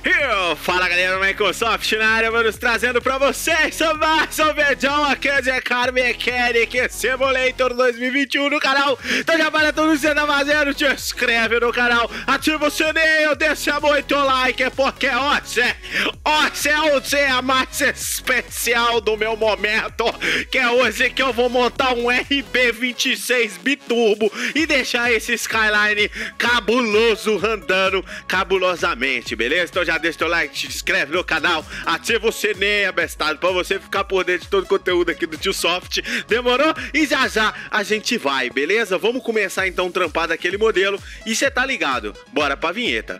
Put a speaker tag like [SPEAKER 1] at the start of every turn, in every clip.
[SPEAKER 1] Fala galera do Microsoft na área, vamos trazendo pra vocês mais um vídeo aqui de Car Mechanic Simulator 2021 no canal. Então já para tudo que você tá fazendo, te inscreve no canal, ativa o sininho, deixa muito like, porque hoje é o dia mais especial do meu momento, que é hoje que eu vou montar um RB26 Biturbo e deixar esse Skyline cabuloso andando cabulosamente, beleza? Então já deixa o like, se inscreve no canal, ativa o sininho, abestado, pra você ficar por dentro de todo o conteúdo aqui do Tio Soft. Demorou? E já já a gente vai, beleza? Vamos começar então a trampar daquele modelo e você tá ligado? Bora pra vinheta.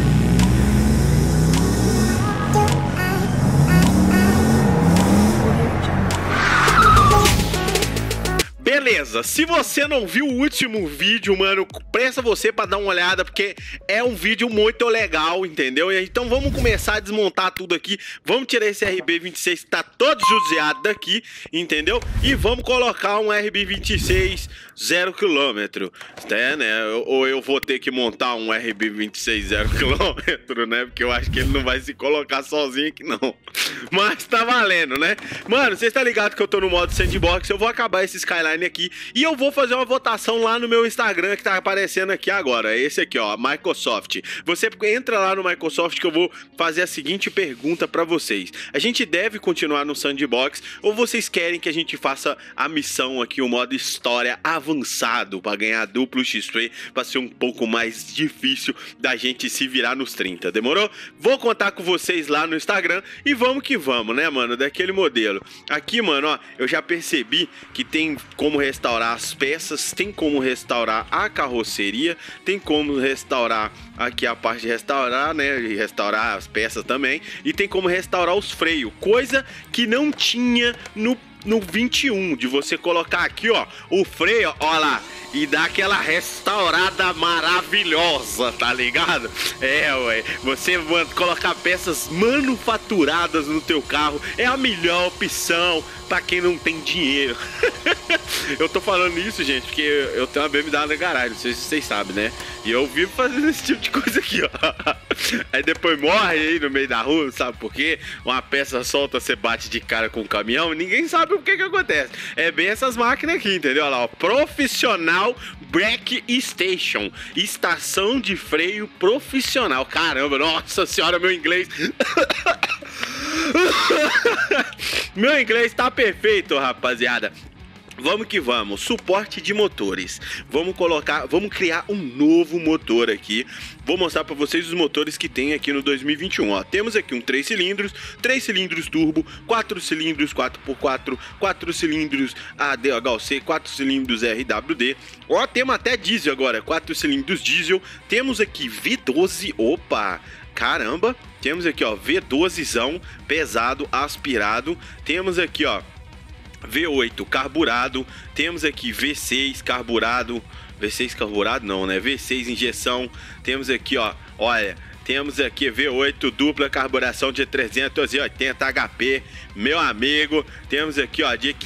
[SPEAKER 1] Beleza, se você não viu o último vídeo, mano, presta você pra dar uma olhada, porque é um vídeo muito legal, entendeu? Então vamos começar a desmontar tudo aqui, vamos tirar esse RB26 que tá todo judiado daqui, entendeu? E vamos colocar um RB26 0 km, né? Ou eu vou ter que montar um RB26 0 km, né? Porque eu acho que ele não vai se colocar sozinho aqui, não. Mas tá valendo, né? Mano, vocês tá ligado que eu tô no modo sandbox, eu vou acabar esse Skyline aqui e eu vou fazer uma votação lá no meu Instagram que tá aparecendo aqui agora. Esse aqui, ó, Microsoft. Você entra lá no Microsoft que eu vou fazer a seguinte pergunta pra vocês. A gente deve continuar no sandbox ou vocês querem que a gente faça a missão aqui, o modo história avançado, pra ganhar duplo XP, pra ser um pouco mais difícil da gente se virar nos 30, demorou? Vou contar com vocês lá no Instagram e vamos que vamos, né, mano, daquele modelo. Aqui, mano, ó, eu já percebi que tem como restaurar as peças, tem como restaurar a carroceria, tem como restaurar aqui a parte de restaurar, né, e restaurar as peças também, e tem como restaurar os freios, coisa que não tinha no 21, de você colocar aqui, ó, o freio, ó lá, e dar aquela restaurada maravilhosa, tá ligado? É, ué, você colocar peças manufaturadas no teu carro é a melhor opção pra quem não tem dinheiro. Eu tô falando isso, gente, porque eu tenho uma BMW na garagem, não sei se vocês sabem, né? E eu vivo fazendo esse tipo de coisa aqui, ó. Aí depois morre aí no meio da rua, sabe por quê? Uma peça solta, você bate de cara com o caminhão, ninguém sabe o que que acontece. É bem essas máquinas aqui, entendeu? Olha lá, ó, Profissional Brake Station, estação de freio profissional. Caramba, nossa senhora, meu inglês... Meu inglês tá perfeito, rapaziada. Vamos que vamos, suporte de motores. Vamos criar um novo motor aqui. Vou mostrar para vocês os motores que tem aqui no 2021, ó. Temos aqui um 3 cilindros turbo, 4 cilindros 4x4, 4 cilindros ADHC, 4 cilindros RWD. Ó, temos até diesel agora, 4 cilindros diesel. Temos aqui V12, opa, caramba. Temos aqui, ó, V12zão, pesado, aspirado. Temos aqui, ó, V8 carburado, temos aqui V6 carburado, V6 carburado não, né? V6 injeção, temos aqui, ó, olha, temos aqui V8 dupla carburação de 380 HP, meu amigo, temos aqui, ó, de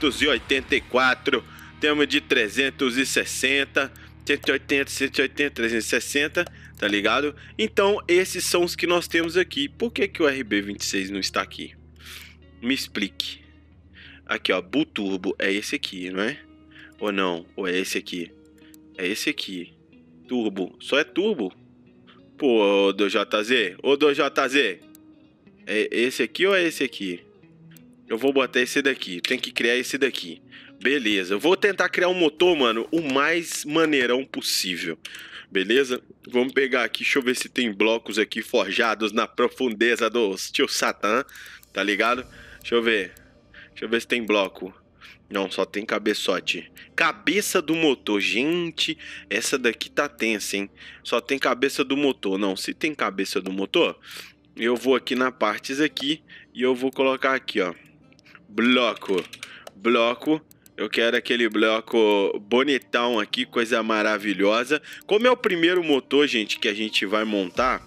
[SPEAKER 1] 584, temos de 360, 180, 360, tá ligado? Então, esses são os que nós temos aqui. Por que que o RB26 não está aqui? Me explique. Aqui, ó, Biturbo, é esse aqui, não é? Ou não? Ou é esse aqui? É esse aqui. Turbo. Só é turbo? Pô, ô 2JZ. Ô 2JZ. É esse aqui ou é esse aqui? Eu vou botar esse daqui. Tem que criar esse daqui. Beleza. Eu vou tentar criar um motor, mano, o mais maneirão possível. Beleza? Vamos pegar aqui. Deixa eu ver se tem blocos aqui forjados na profundeza do tio Satã. Tá ligado? Deixa eu ver. Deixa eu ver se tem bloco. Não, só tem cabeçote. Cabeça do motor. Gente, essa daqui tá tensa, hein? Só tem cabeça do motor. Não, se tem cabeça do motor, eu vou aqui na partes aqui e eu vou colocar aqui, ó. Bloco. Bloco. Eu quero aquele bloco bonitão aqui, coisa maravilhosa. Como é o primeiro motor, gente, que a gente vai montar,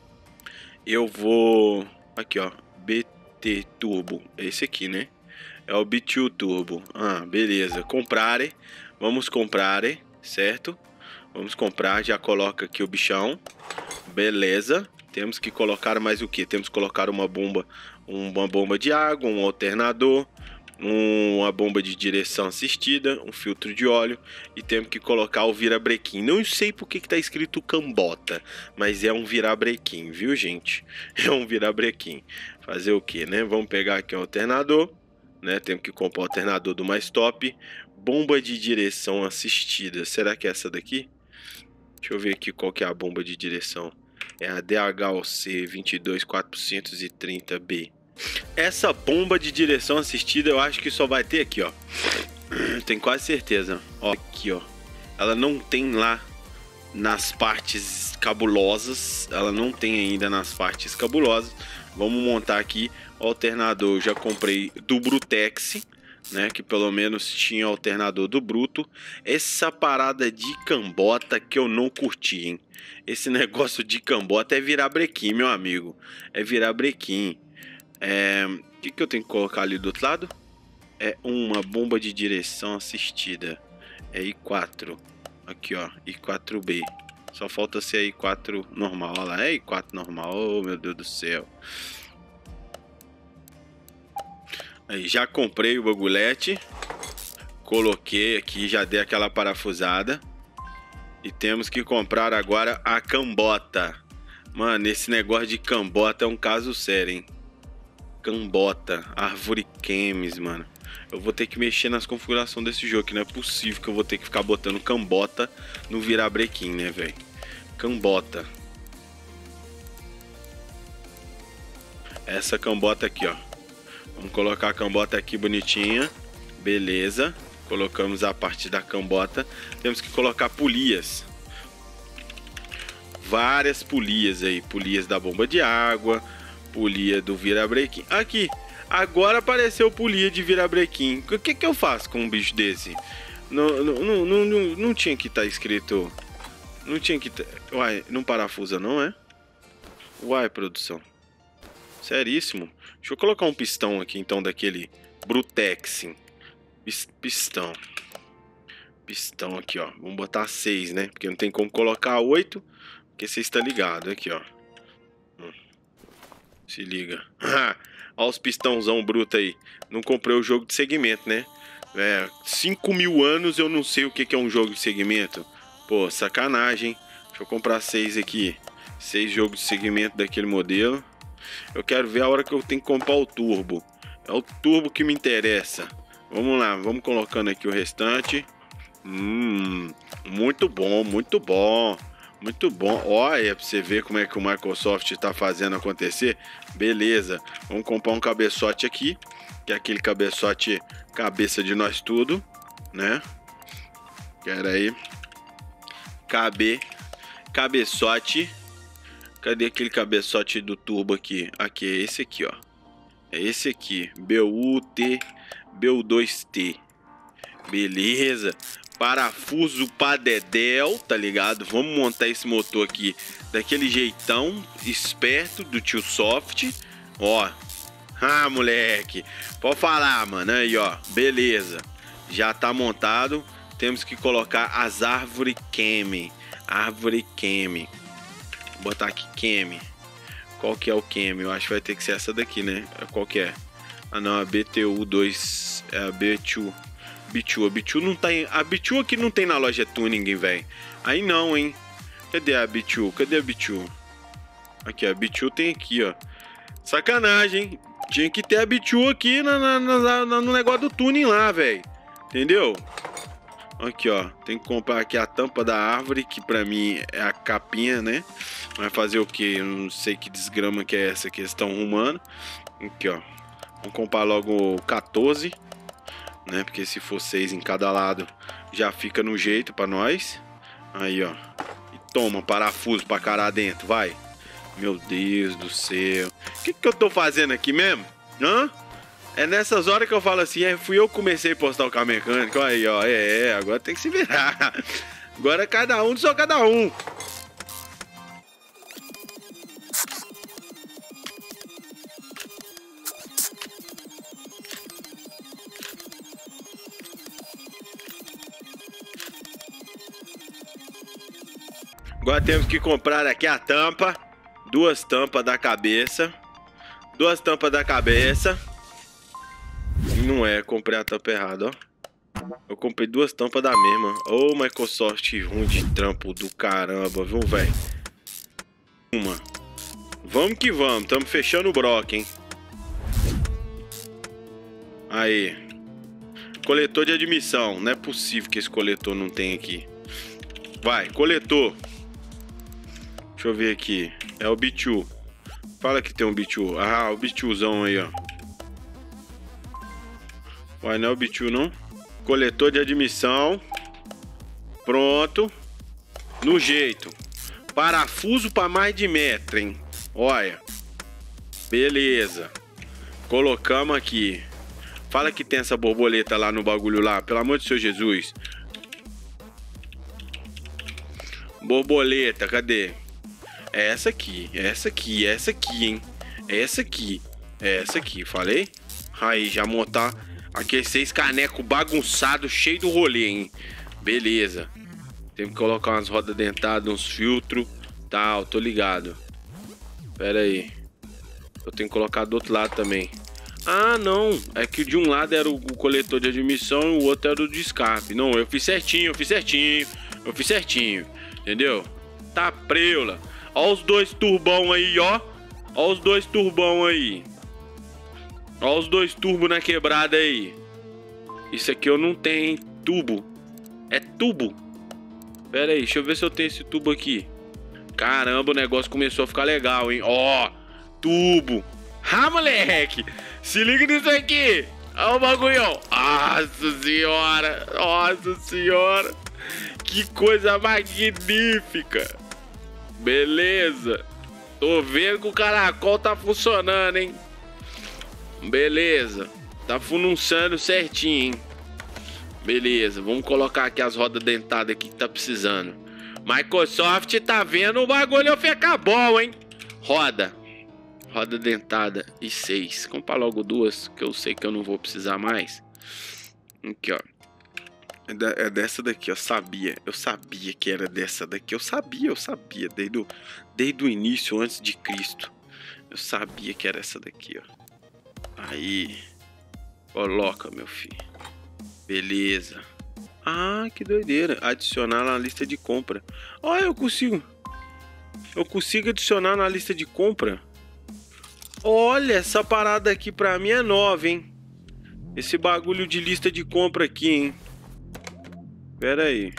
[SPEAKER 1] eu vou... Aqui, ó. BT Turbo. Esse aqui, né? É o B2 Turbo. Ah, beleza. Comprarem. Vamos comprar, certo? Vamos comprar. Já coloca aqui o bichão. Beleza. Temos que colocar mais o que? Temos que colocar uma bomba de água, um alternador, uma bomba de direção assistida, um filtro de óleo e temos que colocar o virabrequim. Não sei por que tá escrito cambota, mas é um virabrequim, viu, gente? É um virabrequim. Fazer o que, né? Vamos pegar aqui o alternador, né? Temos que comprar o alternador do mais top. Bomba de direção assistida. Será que é essa daqui? Deixa eu ver aqui qual que é a bomba de direção. É a DHOC 22430B. Essa bomba de direção assistida eu acho que só vai ter aqui, ó. Tenho quase certeza. Ó, aqui, ó. Ela não tem lá nas partes cabulosas. Ela não tem ainda nas partes cabulosas. Vamos montar aqui o alternador. Eu já comprei do Brutex, né? Que pelo menos tinha alternador do Bruto. Essa parada de cambota que eu não curti, hein? Esse negócio de cambota é virar brequim, meu amigo. É virar brequim. O que eu tenho que colocar ali do outro lado? É uma bomba de direção assistida. É I4. Aqui, ó. I4B. Só falta ser a I4 normal. Olha lá, é I4 normal. Oh, meu Deus do céu. Aí, já comprei o bagulhete. Coloquei aqui, já dei aquela parafusada. E temos que comprar agora a cambota. Mano, esse negócio de cambota é um caso sério, hein? Cambota, árvore chems, mano. Eu vou ter que mexer nas configurações desse jogo, que não é possível que eu vou ter que ficar botando cambota no virabrequim, né, velho? Cambota. Essa cambota aqui, ó. Vamos colocar a cambota aqui bonitinha. Beleza. Colocamos a parte da cambota. Temos que colocar polias. Várias polias aí. Polias da bomba de água. Polia do virabrequim. Aqui. Agora apareceu polia de virabrequim. O que eu faço com um bicho desse? Não tinha que estar escrito. Não tinha que... Uai, não parafusa não, é? Uai, produção. Seríssimo. Deixa eu colocar um pistão aqui, então, daquele Brutex. Pistão. Pistão aqui, ó. Vamos botar 6, né? Porque não tem como colocar 8. Porque você está ligado. Aqui, ó. Se liga. Olha os pistãozão bruto aí. Não comprei o jogo de segmento, né? 5.000 anos eu não sei o que é um jogo de segmento. Pô, sacanagem. Deixa eu comprar 6 aqui. 6 jogos de segmento daquele modelo. Eu quero ver a hora que eu tenho que comprar o turbo. É o turbo que me interessa. Vamos lá, vamos colocando aqui o restante. Muito bom, muito bom. Muito bom. Olha, pra você ver como é que o Microsoft tá fazendo acontecer. Beleza. Vamos comprar um cabeçote aqui. Que é aquele cabeçote cabeça de nós tudo, né? Pera aí. Cabeçote. Cadê aquele cabeçote do turbo aqui? Aqui, é esse aqui, ó. É esse aqui. BU2T. Beleza. Parafuso pra dedéu, tá ligado? Vamos montar esse motor aqui daquele jeitão esperto do Tio Soft. Ó. Ah, moleque. Pode falar, mano. Aí, ó. Beleza. Já tá montado. Temos que colocar as árvore chem. Árvore chem. Vou botar aqui chem. Qual que é o chem? Eu acho que vai ter que ser essa daqui, né? Qual que é? Ah, não. A BTU2. É a B2. A Bitu não tá em... A Bitu aqui não tem na loja Tuning, velho. Aí não, hein? Cadê a Bitu? Cadê a Bitu? Aqui, a Bitu tem aqui, ó. Sacanagem. Tinha que ter a Bitu aqui no negócio do tuning lá, velho. Entendeu? Aqui, ó. Tem que comprar aqui a tampa da árvore, que pra mim é a capinha, né? Vai fazer o que? Eu não sei que desgrama que é essa que eles estão arrumando. Aqui, ó. Vamos comprar logo o 14. Né? Porque se for 6 em cada lado, já fica no jeito pra nós. Aí, ó. E toma, parafuso pra caralho dentro, vai. Meu Deus do céu. O que eu tô fazendo aqui mesmo? Hã? É nessas horas que eu falo assim, fui eu que comecei a postar o carro mecânico. Aí, ó. Agora tem que se virar. Agora é cada um, só cada um. Agora temos que comprar aqui a tampa. Duas tampas da cabeça. Duas tampas da cabeça. Não é, comprei a tampa errada, ó. Eu comprei duas tampas da mesma. Ô, Microsoft ruim de trampo do caramba, viu, velho? Uma. Vamos que vamos. Tamo fechando o broco, hein? Aí. Coletor de admissão. Não é possível que esse coletor não tenha aqui. Vai, coletor. Deixa eu ver aqui. É o B2. Fala que tem um B2. Ah, o B2zão aí, ó. Uai, não é o B2, não? Coletor de admissão. Pronto. No jeito. Parafuso para mais de metro, hein? Olha. Beleza. Colocamos aqui. Fala que tem essa borboleta lá no bagulho lá. Pelo amor de Senhor Jesus. Borboleta, cadê? É essa aqui. É essa aqui. É essa aqui, hein? É essa aqui. É essa aqui. Falei? Aí, já montar aqueles 6 canecos bagunçados, cheio do rolê, hein? Beleza. Tem que colocar umas rodas dentadas, uns filtros. Tal, tô ligado. Pera aí. Eu tenho que colocar do outro lado também. Ah, não. É que de um lado era o coletor de admissão e o outro era o de escape. Não, eu fiz certinho, eu fiz certinho. Eu fiz certinho. Entendeu? Tá preula. Ó os dois turbão aí, ó. Ó os dois turbão aí. Ó os dois turbos na quebrada aí. Isso aqui eu não tenho, hein? Tubo. É tubo. Pera aí, deixa eu ver se eu tenho esse tubo aqui. Caramba, o negócio começou a ficar legal, hein? Ó, tubo. Ah, moleque. Se liga nisso aqui. Olha o bagulhão. Nossa senhora. Nossa senhora. Que coisa magnífica. Beleza. Tô vendo que o caracol tá funcionando, hein? Beleza. Tá funcionando certinho, hein? Beleza. Vamos colocar aqui as rodas dentadas aqui que tá precisando. Microsoft tá vendo o bagulho ficar bom, hein? Roda. Roda dentada e 6. Comprar logo duas, que eu sei que eu não vou precisar mais. Aqui, ó. É dessa daqui, eu sabia. Eu sabia que era dessa daqui. Eu sabia. Desde o início, antes de Cristo. Eu sabia que era essa daqui, ó. Aí. Coloca, meu filho. Beleza. Ah, que doideira. Adicionar na lista de compra. Olha, eu consigo adicionar na lista de compra. Olha, essa parada aqui pra mim é nova, hein? Esse bagulho de lista de compra aqui, hein? Pera aí.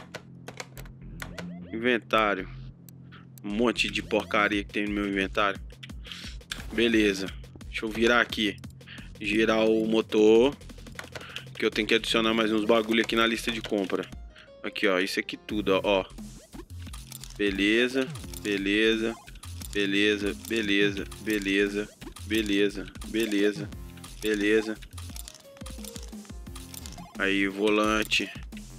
[SPEAKER 1] Inventário. Um monte de porcaria que tem no meu inventário. Beleza. Deixa eu virar aqui. Girar o motor. Que eu tenho que adicionar mais uns bagulho aqui na lista de compra. Aqui, ó. Isso aqui tudo, ó. Beleza. Beleza. Beleza. Beleza. Beleza. Beleza. Beleza. Beleza. Aí, volante.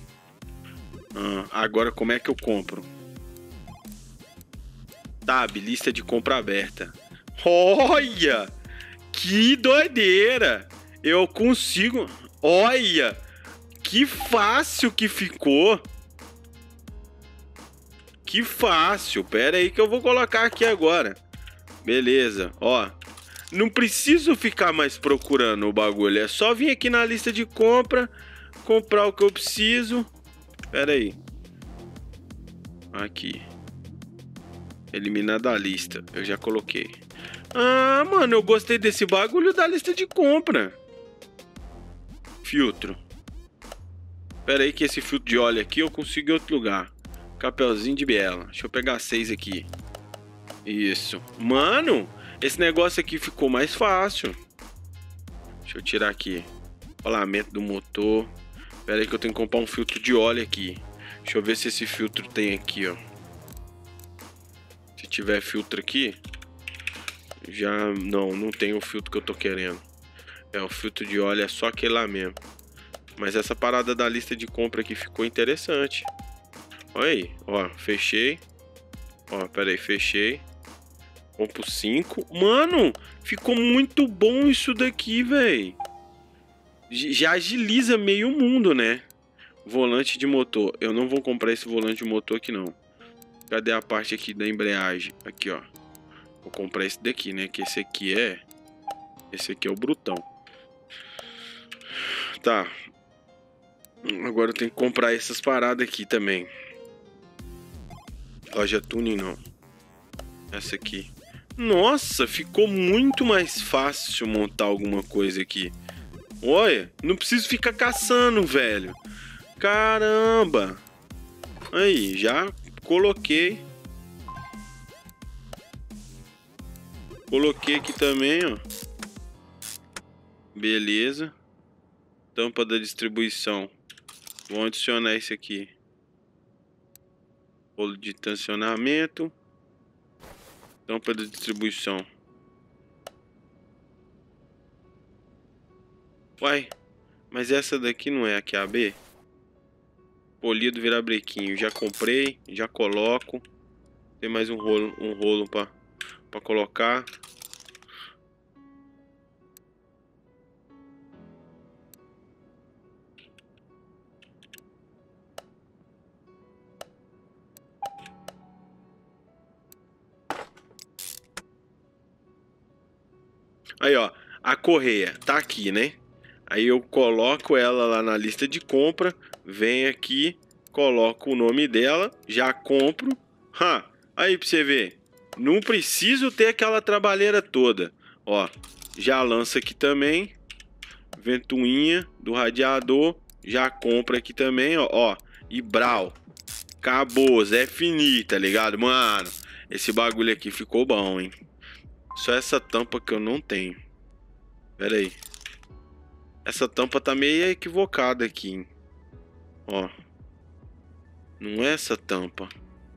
[SPEAKER 1] Agora como é que eu compro? Tab, lista de compra aberta. Olha! Que doideira! Eu consigo... Olha! Que fácil que ficou! Que fácil! Pera aí que eu vou colocar aqui agora. Beleza, ó. Não preciso ficar mais procurando o bagulho. É só vir aqui na lista de compra, comprar o que eu preciso. Pera aí. Aqui. Eliminar da lista. Eu já coloquei. Ah, mano, eu gostei desse bagulho da lista de compra. Filtro. Pera aí que esse filtro de óleo aqui eu consigo em outro lugar. Capelzinho de biela. Deixa eu pegar 6 aqui. Isso. Mano, esse negócio aqui ficou mais fácil. Deixa eu tirar aqui. Rolamento do motor. Pera aí que eu tenho que comprar um filtro de óleo aqui. Deixa eu ver se esse filtro tem aqui, ó. Se tiver filtro aqui... Já... Não tem o filtro que eu tô querendo. É, o filtro de óleo é só aquele lá mesmo. Mas essa parada da lista de compra aqui ficou interessante. Olha aí, ó, fechei. Ó, pera aí, fechei. Compro 5. Mano, ficou muito bom isso daqui, velho. Já agiliza meio mundo, né? Volante de motor. Eu não vou comprar esse volante de motor aqui, não. Cadê a parte aqui da embreagem? Aqui, ó. Vou comprar esse daqui, né? Que esse aqui é... Esse aqui é o brutão. Tá. Agora eu tenho que comprar essas paradas aqui também. Loja tuning não. Essa aqui. Nossa, ficou muito mais fácil montar alguma coisa aqui. Olha, não preciso ficar caçando, velho. Caramba. Aí, já coloquei. Coloquei aqui também, ó. Beleza. Tampa da distribuição. Vou adicionar esse aqui. Rolo de tensionamento. Tampa da distribuição. Uai, mas essa daqui não é a QAB? Polido virabrequinho. Já comprei, já coloco. Tem mais um rolo pra colocar. Aí, ó, a correia tá aqui, né? Aí eu coloco ela lá na lista de compra, venho aqui, coloco o nome dela, já compro. Aí pra você ver, não preciso ter aquela trabalheira toda. Ó, já lança aqui também, ventoinha do radiador, já compra aqui também, ó, e brau. Acabou, Zé Fini, tá ligado? Mano, esse bagulho aqui ficou bom, hein? Só essa tampa que eu não tenho. Pera aí. Essa tampa tá meio equivocada aqui, hein? Ó. Não é essa tampa.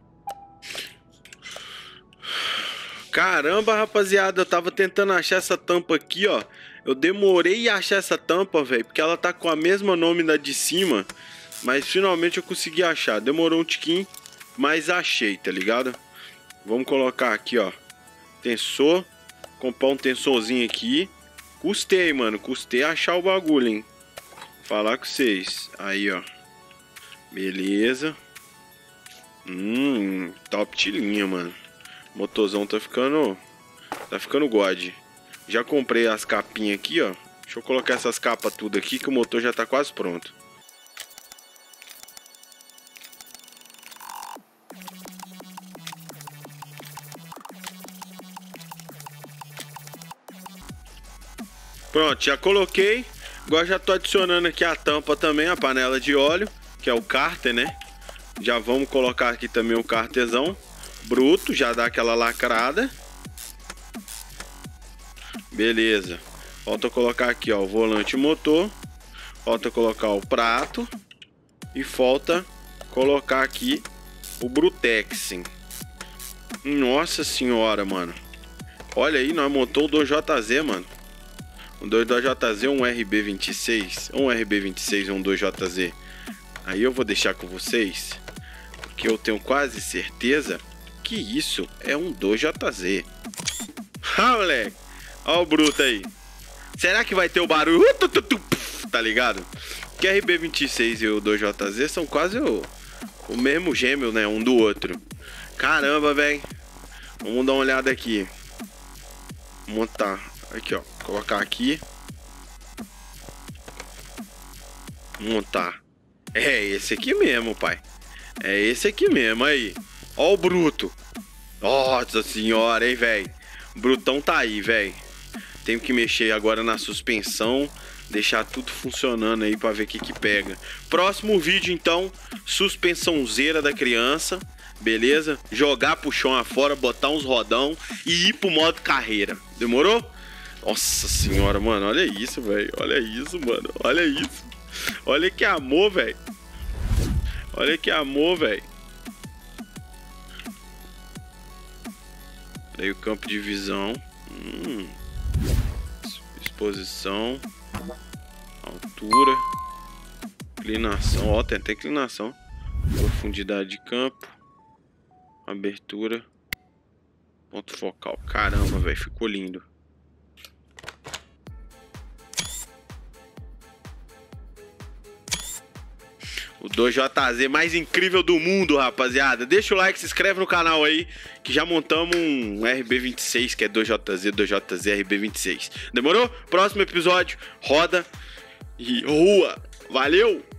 [SPEAKER 1] Caramba, rapaziada. Eu tava tentando achar essa tampa aqui, ó. Eu demorei a achar essa tampa, velho. Porque ela tá com a mesma nome da de cima. Mas finalmente eu consegui achar. Demorou um tiquinho, mas achei, tá ligado? Vamos colocar aqui, ó. Tensor. Comprar um tensorzinho aqui. Custei, mano. Custei achar o bagulho, hein. Falar com vocês. Aí, ó. Beleza. Top de linha, mano. O motorzão tá ficando God. Já comprei as capinhas aqui, ó. Deixa eu colocar essas capas tudo aqui que o motor já tá quase pronto. Pronto, já coloquei. Agora já tô adicionando aqui a tampa também, a panela de óleo, que é o cárter, né? Já vamos colocar aqui também o cárterzão bruto, já dá aquela lacrada. Beleza. Falta colocar aqui, ó, o volante motor. Falta colocar o prato. E falta colocar aqui o Brutex. Nossa senhora, mano. Olha aí, nós montou o 2JZ, mano. Um 2JZ, um RB26. Um RB26 ou um 2JZ. Aí eu vou deixar com vocês, porque eu tenho quase certeza que isso é um 2JZ. Moleque. Olha o bruto aí. Será que vai ter o barulho? Tá ligado? Que RB26 e o 2JZ são quase o mesmo gêmeo, né? Um do outro. Caramba, velho. Vamos dar uma olhada aqui. Montar. Aqui, ó. Colocar aqui. Montar. É esse aqui mesmo, pai. É esse aqui mesmo, aí. Ó o bruto. Nossa senhora, hein, velho. Brutão tá aí, velho. Tenho que mexer agora na suspensão. Deixar tudo funcionando aí pra ver o que pega. Próximo vídeo, então. Suspensãozeira da criança. Beleza? Jogar pro chão afora, botar uns rodão e ir pro modo carreira. Demorou? Nossa senhora, mano. Olha isso, velho. Olha isso, mano. Olha isso. Olha que amor, velho. Olha que amor, velho. Aí o campo de visão. Exposição. Altura. Inclinação. Ó, tem até inclinação. Profundidade de campo. Abertura. Ponto focal. Caramba, velho. Ficou lindo. O 2JZ mais incrível do mundo, rapaziada. Deixa o like, se inscreve no canal aí, que já montamos um RB26, que é 2JZ RB26. Demorou? Próximo episódio, roda e rua. Valeu!